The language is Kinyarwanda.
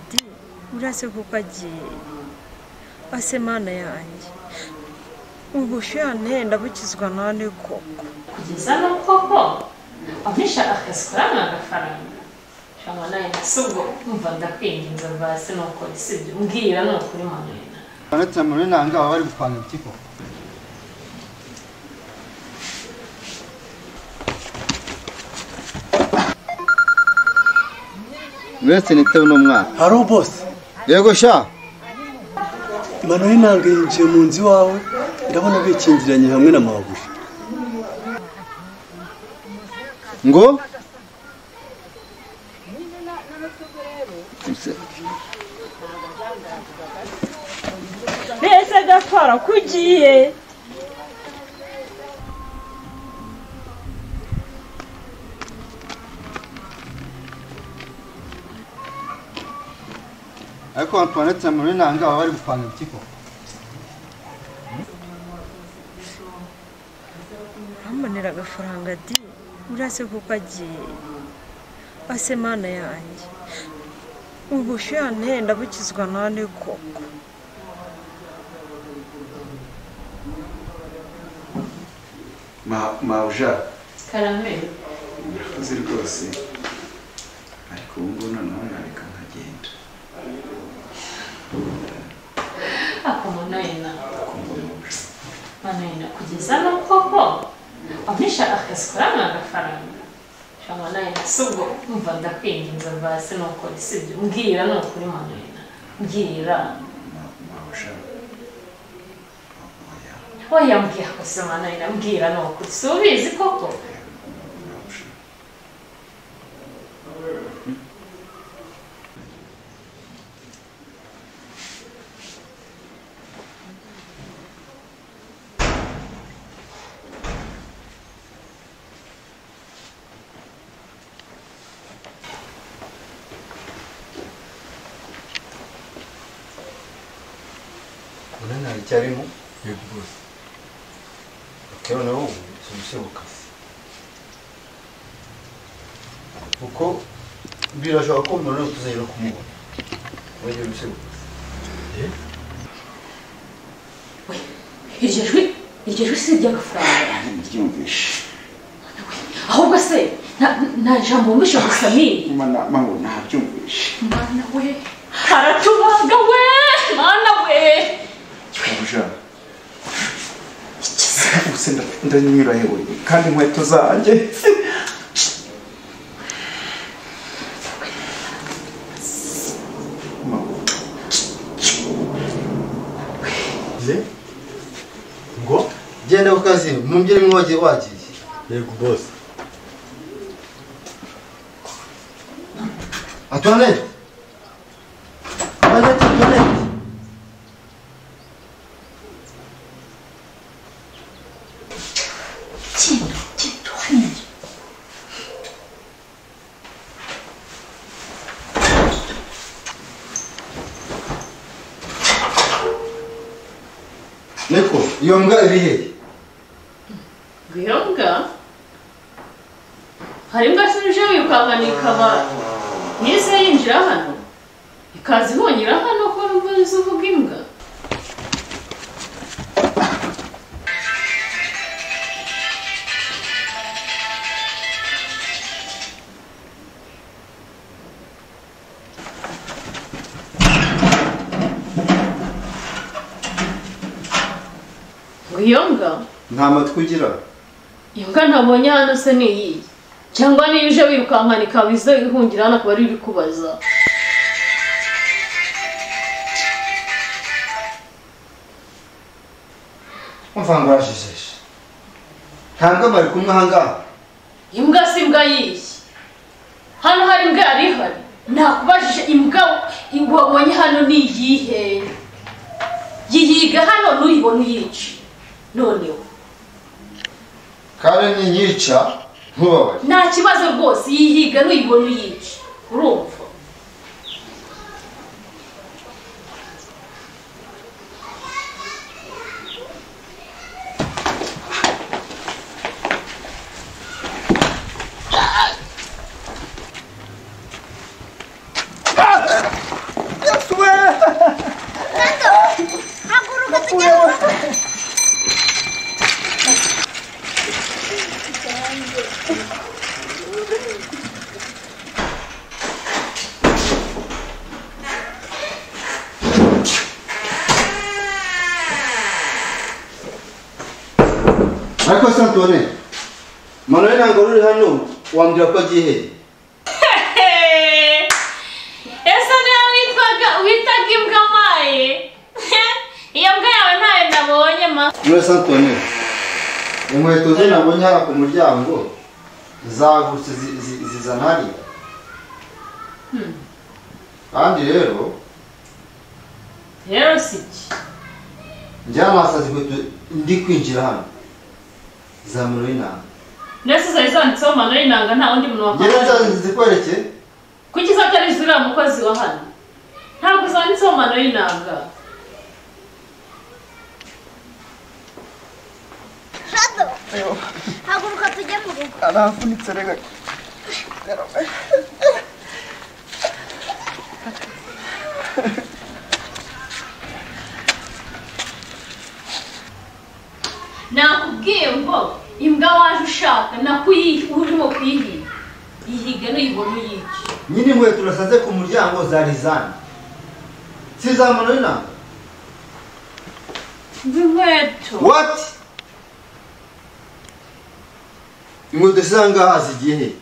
di urase kuko agiye ase mana yanjye ubushyane ndabukizwa nane koko kugeza no koko abisha akasukura n'agafaranga cyangwa nayo nasugo umva ndakwinginze basi nuko sibyo mbwira no kuri Manina Banatse muri nanga bari gupanga ikiko Wese nitewe no mwana Haro boss Yego sha Manina nanga yinjiye mu nzi wawe ndabona bikingiranye hamwe na mabuja ngo Nese gafara kugiye Ariko Antoinette muri nanga bari gupanga ikiko amanira agafaranga di urase kuko agiye ase mana yanjye ubushyane ndabukizwa nane koko Mauja karameli urakoze rwose ariko ubu noneho nareka nkagenda ako Manina kugeza no koko abisha akasukura n'agafaranga cyangwa nayo nasugo umva ndakwinginze basi nuko sibyo mbwira no kuri Manina mbwira Mauja oya mbwira ko se Manina mbwira no kuri subizi koko Unana icyarimo Yego boss Kero nawo simusebukazi Uko birashobora ko umuntu tuzayira kumubona Wege bisebukazi iryo jwi si ry'agafaranga ndyumvishe ahubwo se nta jambo mbisha gusamiri mana ngo ntabyumvishe mana we haratubaga we mana we Mauja Use ndanyura yewe kandi inkweto zanjye ngo genda ku kazi mumbye mwogiye wagiye Yego boss Antoinette Neko, iyo mbwa iri hehe? Guyonga hari imbwa sinuje wirukankana ikaba nise yinjira hano ikaza ibonyera hano ko ruvuze uvuga imbwa Guyonga Nta matwi ugira. imbwa ntabonye hano se ni iyi cyangwa niyo uje wirukankana ikaba iza ihungira hano kuba ari kubaza Umva ngwajije. Ntabwo bari kumwe ahangaha. imbwa si imbwa yiyi hano hari imbwa yari ihari nakubajije imbwa wabonye hano ni iyihe yihiga hano n'uyibona uyica noneho Kare ni nyica ntubabare. nta kibazo rwose yihiga n'uyibona uyica urumva ariko Santone Manuel ntabwo uri hano wambwira ko agiye ese niyo witaga imbwa maye iyo mbwa yawe ntayo nabonye ma Manuel Santone inkweto ze nabonye hano ku muryango zagutse zizana hariya kandi rero siki njyamasazi inkweto ndi kwinjira hano za Manuel nanga ndetse zari zanditseho Manuel nanga nta wundi muntu njyewe zikwereke kuki zatari zuriya mukozi wa hano ntabwo zanditseho Manuel nanga Shadow haguruka tujye mu rugo aravunitse rega nakubwiye ngo imbwa waje ushaka urimo kuyihiga ihiga n'uyibona uyica nyine inkweto urasaze ku muryango za Rizani si za Manuel nanga inkweto what inkweto zangaha zigiye he